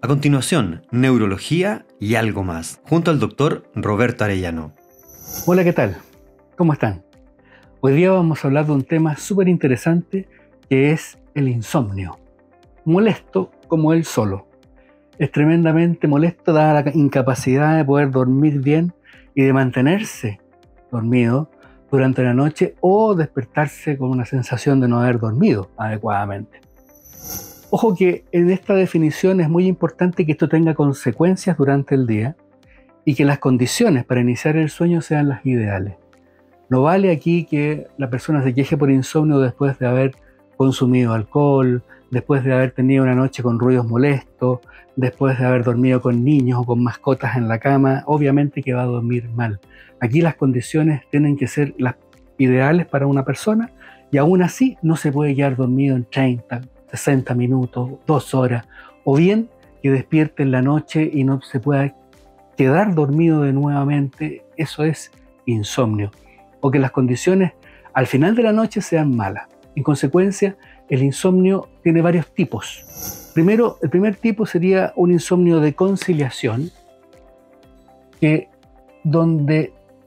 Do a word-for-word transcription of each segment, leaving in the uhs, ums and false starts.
A continuación, neurología y algo más, junto al doctor Roberto Arellano. Hola, ¿qué tal? ¿Cómo están? Hoy día vamos a hablar de un tema súper interesante que es el insomnio. Molesto como él solo. Es tremendamente molesto dada la incapacidad de poder dormir bien y de mantenerse dormido durante la noche o despertarse con una sensación de no haber dormido adecuadamente. Ojo que en esta definición es muy importante que esto tenga consecuencias durante el día y que las condiciones para iniciar el sueño sean las ideales. No vale aquí que la persona se queje por insomnio después de haber consumido alcohol, después de haber tenido una noche con ruidos molestos, después de haber dormido con niños o con mascotas en la cama. Obviamente que va a dormir mal. Aquí las condiciones tienen que ser las ideales para una persona y aún así no se puede quedar dormido en treinta, sesenta minutos, dos horas, o bien que despierte en la noche y no se pueda quedar dormido de nuevamente. Eso es insomnio. O que las condiciones al final de la noche sean malas. En consecuencia, el insomnio tiene varios tipos. Primero, el primer tipo sería un insomnio de conciliación, que donde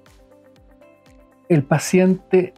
el paciente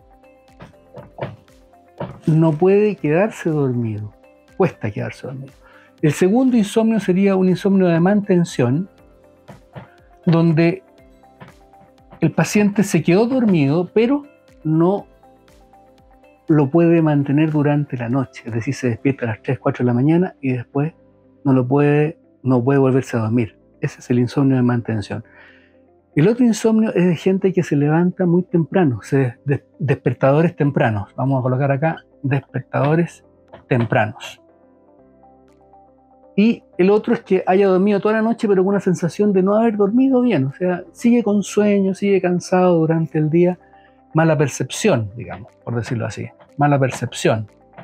no puede quedarse dormido, cuesta quedarse dormido. El segundo insomnio sería un insomnio de mantención, donde el paciente se quedó dormido, pero no lo puede mantener durante la noche, es decir, se despierta a las tres, cuatro de la mañana y después no lo puede, no puede volverse a dormir. Ese es el insomnio de mantención. El otro insomnio es de gente que se levanta muy temprano, se des, despertadores tempranos. Vamos a colocar acá despertadores tempranos. Y el otro es que haya dormido toda la noche pero con una sensación de no haber dormido bien, o sea, sigue con sueño, sigue cansado durante el día, mala percepción, digamos, por decirlo así, mala percepción.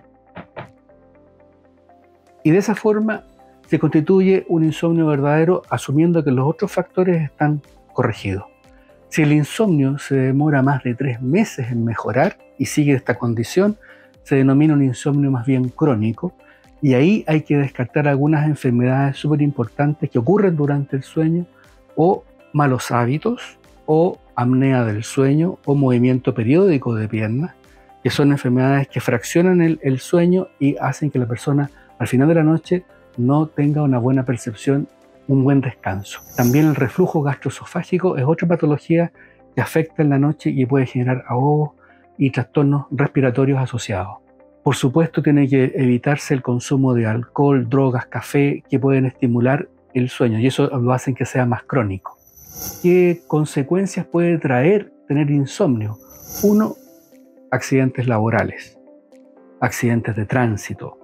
Y de esa forma se constituye un insomnio verdadero, asumiendo que los otros factores están corregidos. Si el insomnio se demora más de tres meses en mejorar y sigue esta condición, se denomina un insomnio más bien crónico, y ahí hay que descartar algunas enfermedades súper importantes que ocurren durante el sueño, o malos hábitos, o apnea del sueño, o movimiento periódico de piernas, que son enfermedades que fraccionan el, el sueño y hacen que la persona al final de la noche no tenga una buena percepción, un buen descanso. También el reflujo gastroesofágico es otra patología que afecta en la noche y puede generar ahogos y trastornos respiratorios asociados. Por supuesto, tiene que evitarse el consumo de alcohol, drogas, café, que pueden estimular el sueño y eso lo hacen que sea más crónico. ¿Qué consecuencias puede traer tener insomnio? Uno, accidentes laborales, accidentes de tránsito,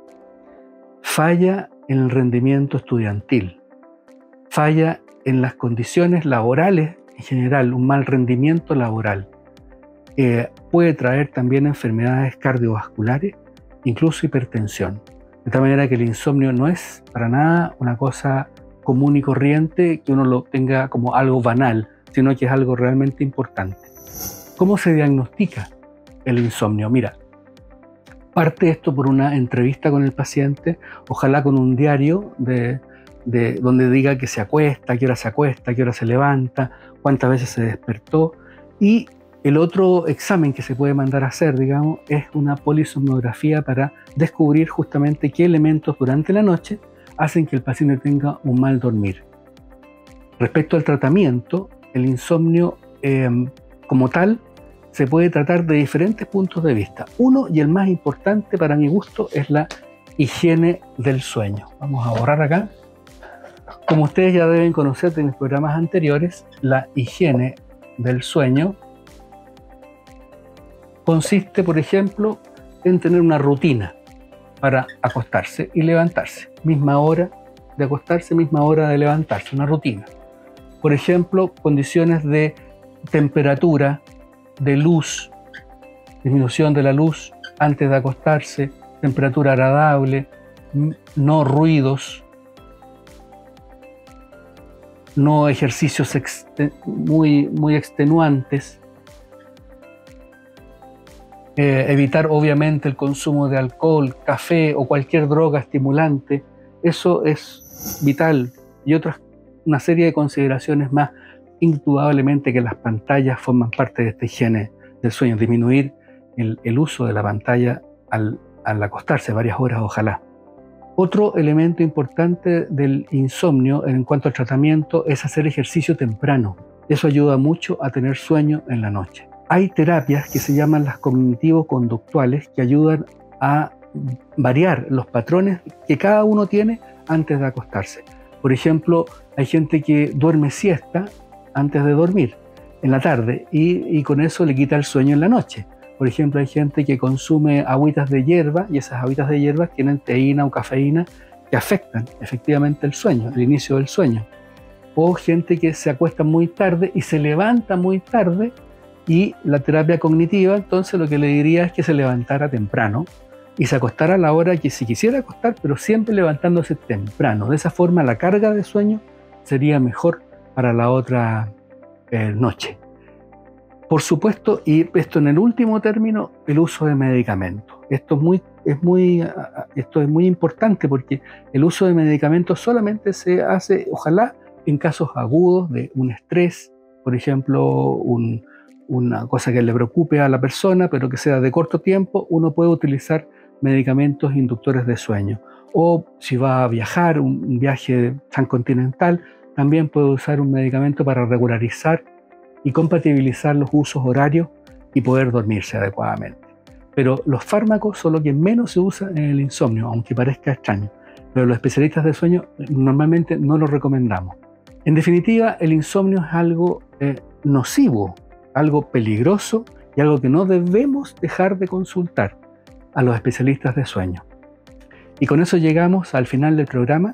falla en el rendimiento estudiantil, falla en las condiciones laborales en general, un mal rendimiento laboral. Eh, puede traer también enfermedades cardiovasculares, incluso hipertensión. De tal manera que el insomnio no es para nada una cosa común y corriente que uno lo tenga como algo banal, sino que es algo realmente importante. ¿Cómo se diagnostica el insomnio? Mira, parte esto por una entrevista con el paciente, ojalá con un diario de, de donde diga que se acuesta, a qué hora se acuesta, a qué hora se levanta, cuántas veces se despertó. Y el otro examen que se puede mandar a hacer, digamos, es una polisomnografía para descubrir justamente qué elementos durante la noche hacen que el paciente tenga un mal dormir. Respecto al tratamiento, el insomnio eh, como tal se puede tratar de diferentes puntos de vista. Uno, y el más importante para mi gusto, es la higiene del sueño. Vamos a borrar acá. Como ustedes ya deben conocer de mis programas anteriores, la higiene del sueño consiste, por ejemplo, en tener una rutina para acostarse y levantarse. Misma hora de acostarse, misma hora de levantarse, una rutina. Por ejemplo, condiciones de temperatura, de luz, disminución de la luz antes de acostarse, temperatura agradable, no ruidos, no ejercicios muy, muy extenuantes, eh, evitar obviamente el consumo de alcohol, café o cualquier droga estimulante. Eso es vital y otras, una serie de consideraciones más. Indudablemente que las pantallas forman parte de esta higiene del sueño, disminuir el, el uso de la pantalla al, al acostarse varias horas, ojalá. Otro elemento importante del insomnio en cuanto al tratamiento es hacer ejercicio temprano. Eso ayuda mucho a tener sueño en la noche. Hay terapias que se llaman las cognitivo-conductuales que ayudan a variar los patrones que cada uno tiene antes de acostarse. Por ejemplo, hay gente que duerme siesta antes de dormir en la tarde y, y con eso le quita el sueño en la noche. Por ejemplo, hay gente que consume agüitas de hierba y esas agüitas de hierba tienen teína o cafeína que afectan efectivamente el sueño, el inicio del sueño. O gente que se acuesta muy tarde y se levanta muy tarde, y la terapia cognitiva entonces lo que le diría es que se levantara temprano y se acostara a la hora que si quisiera acostar, pero siempre levantándose temprano. De esa forma la carga de sueño sería mejor para la otra eh, noche. Por supuesto, y esto en el último término, el uso de medicamentos. Esto es muy, es muy, esto es muy importante porque el uso de medicamentos solamente se hace, ojalá, en casos agudos de un estrés, por ejemplo, un, una cosa que le preocupe a la persona, pero que sea de corto tiempo, uno puede utilizar medicamentos inductores de sueño. O si va a viajar, un, un viaje transcontinental, también puede usar un medicamento para regularizar y compatibilizar los usos horarios y poder dormirse adecuadamente. Pero los fármacos son lo que menos se usa en el insomnio, aunque parezca extraño. Pero los especialistas de sueño normalmente no lo recomendamos. En definitiva, el insomnio es algo eh, nocivo, algo peligroso y algo que no debemos dejar de consultar a los especialistas de sueño. Y con eso llegamos al final del programa,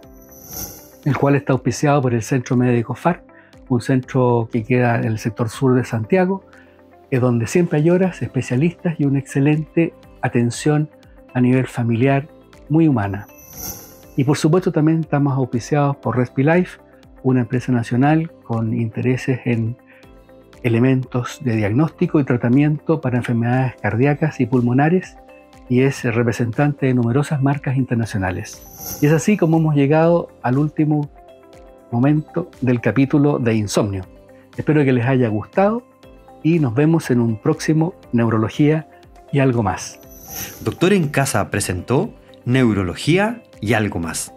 el cual está auspiciado por el Centro Médico F A R, un centro que queda en el sector sur de Santiago, es donde siempre hay horas, especialistas y una excelente atención a nivel familiar, muy humana. Y por supuesto también estamos auspiciados por RespiLife, una empresa nacional con intereses en elementos de diagnóstico y tratamiento para enfermedades cardíacas y pulmonares, y es el representante de numerosas marcas internacionales. Y es así como hemos llegado al último momento del capítulo de insomnio. Espero que les haya gustado y nos vemos en un próximo Neurología y algo más. Doctor en Casa presentó Neurología y algo más.